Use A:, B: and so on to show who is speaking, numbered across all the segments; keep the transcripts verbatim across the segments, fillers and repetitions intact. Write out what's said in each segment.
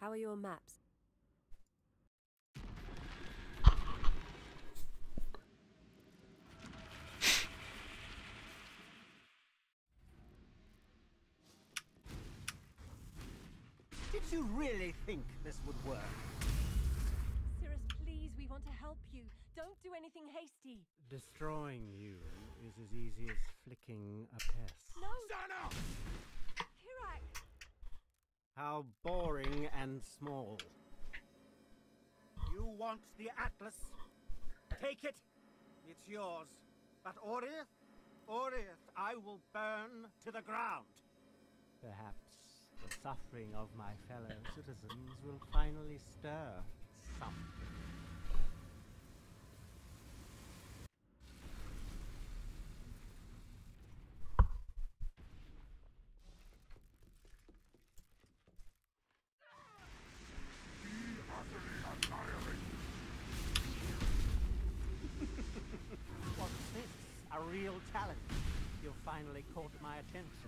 A: How are your maps?
B: Did you really think this would work?
A: Sirus, please, we want to help you. Don't do anything hasty.
C: Destroying you is as easy as flicking a pest.
A: No!
B: Stand up!
A: Kirak!
C: How boring and small.
B: You want the Atlas? Take it. It's yours. But Orith, Orith, I will burn to the ground.
C: Perhaps the suffering of my fellow citizens will finally stir something.
B: What's this? A real challenge.
C: You've finally caught my attention.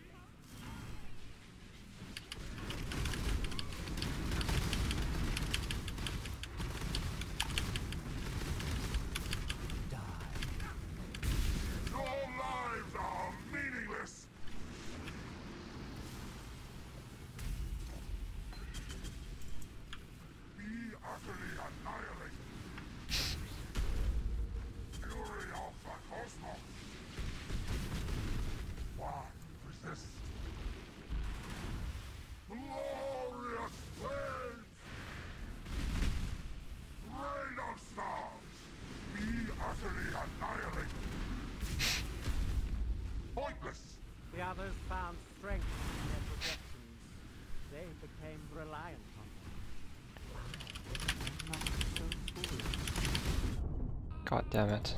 C: The others found strength in their projections. They became reliant on them. Not so foolish.
D: God damn it.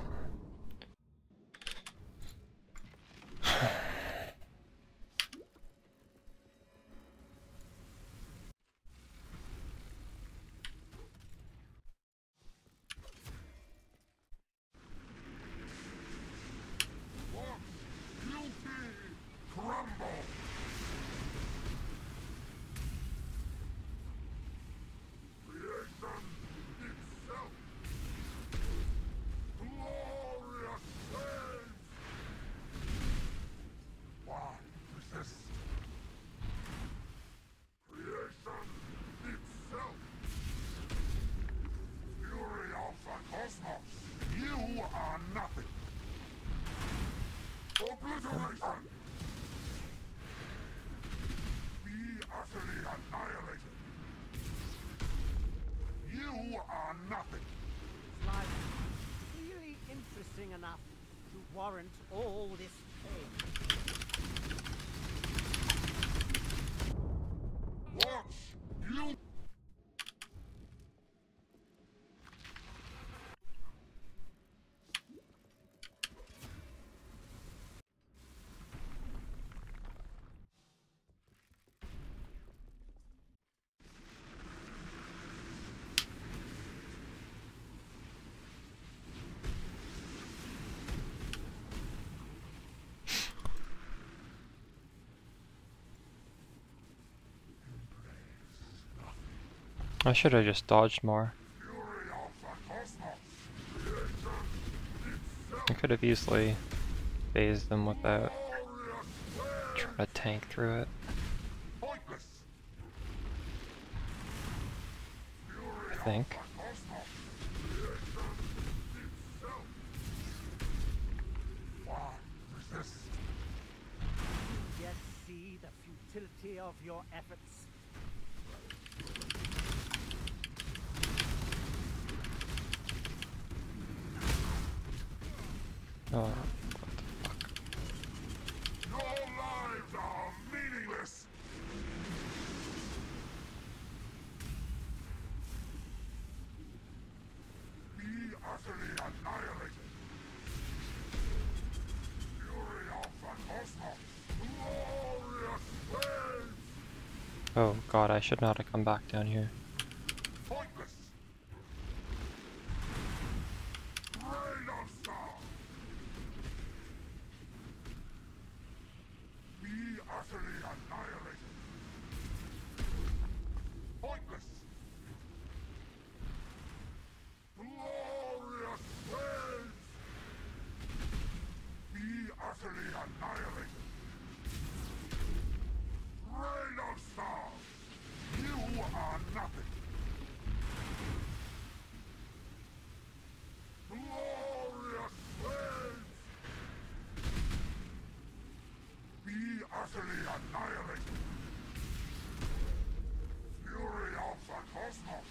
C: Enough to warrant all this pain.
E: Watch! You...
D: I should have just dodged more. I could have easily phased them without trying to tank through it. I think.
C: Just see the futility of your efforts.
D: Oh, what the fuck?
E: Your lives are meaningless! Be utterly annihilated! Fury of the cosmos! Glorious waves!
D: Oh god, I should not have come back down here.
E: Pointless! Rain of stars! Be utterly annihilated! Pointless! Glorious waves! Be utterly annihilated! Rain of stars! You are nothing! Glorious waves! Be utterly annihilated! Fury of the cosmos!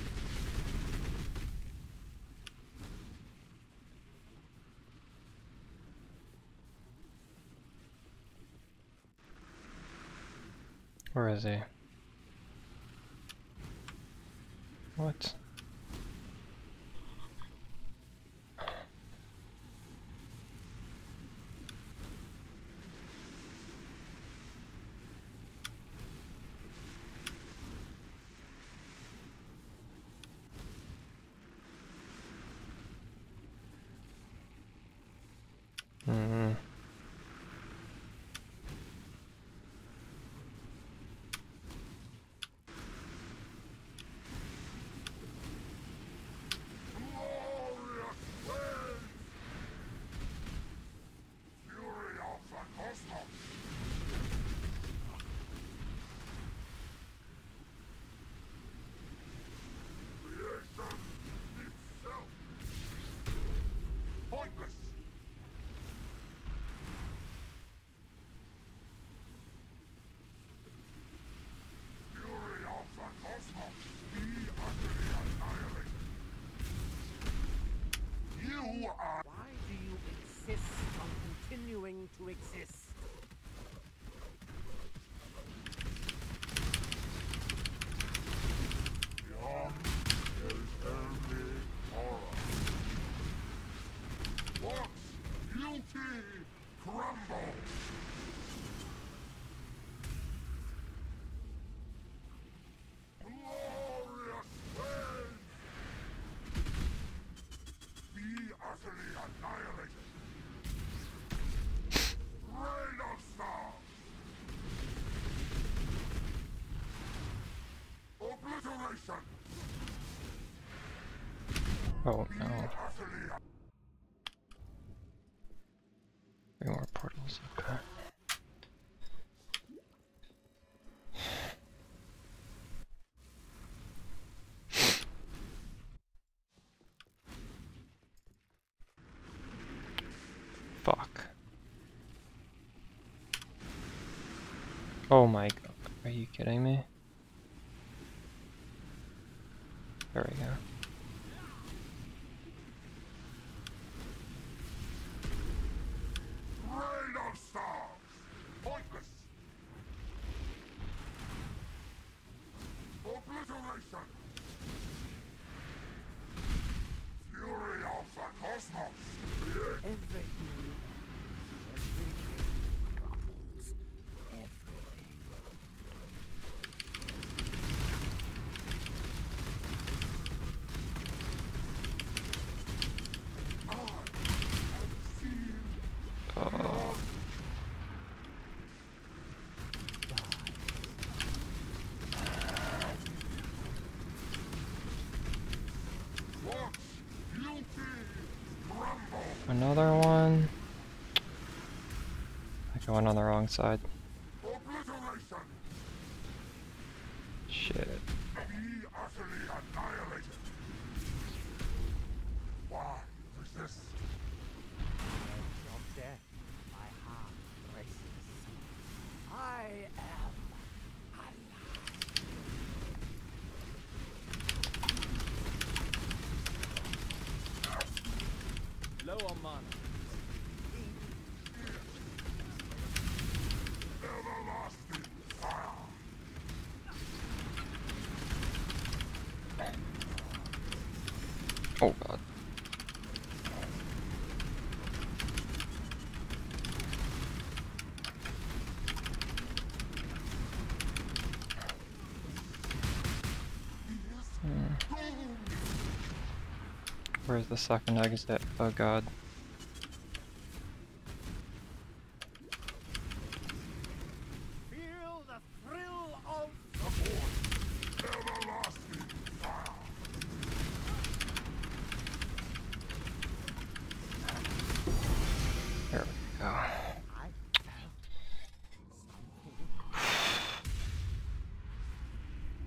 D: Where is he? What? Hmm.
E: Glorious waves! Fury of the cosmos! Creation itself! Pointless! Fury of the cosmos! Be utterly annihilated! You are
B: Why do you insist on continuing to exist?
E: young is only horror. Watch beauty crumble! Glorious waves! Be utterly annihilated! Rain of stars! Obliteration!
D: Oh
E: Be
D: no.
E: utterly
D: Three more portals, okay. Fuck. Oh my god. Are you kidding me? There we go.
E: rain of stars! Pointless! Obliteration! Fury of the cosmos!
B: Everything. Everything crumbles. Everything.
E: I have seen
D: Oh.
E: watch beauty crumble!
D: Another one. I went on the wrong side.
E: Obliteration!
D: Shit.
E: Be utterly annihilated! Why resist?
B: Edge of death, my heart races. I am alive. Low on mana.
E: Everlasting fire!
D: Oh god. Where's the second exit? Oh god.
B: Feel the thrill of
E: The force!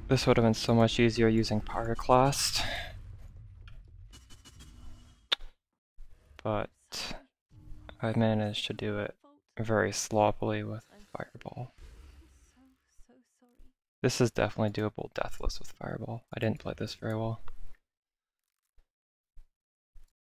D: This would have been so much easier using pyroclast. But I managed to do it very sloppily with Fireball.
A: I'm so, so sorry.
D: This is definitely doable deathless with Fireball. I didn't play this very well.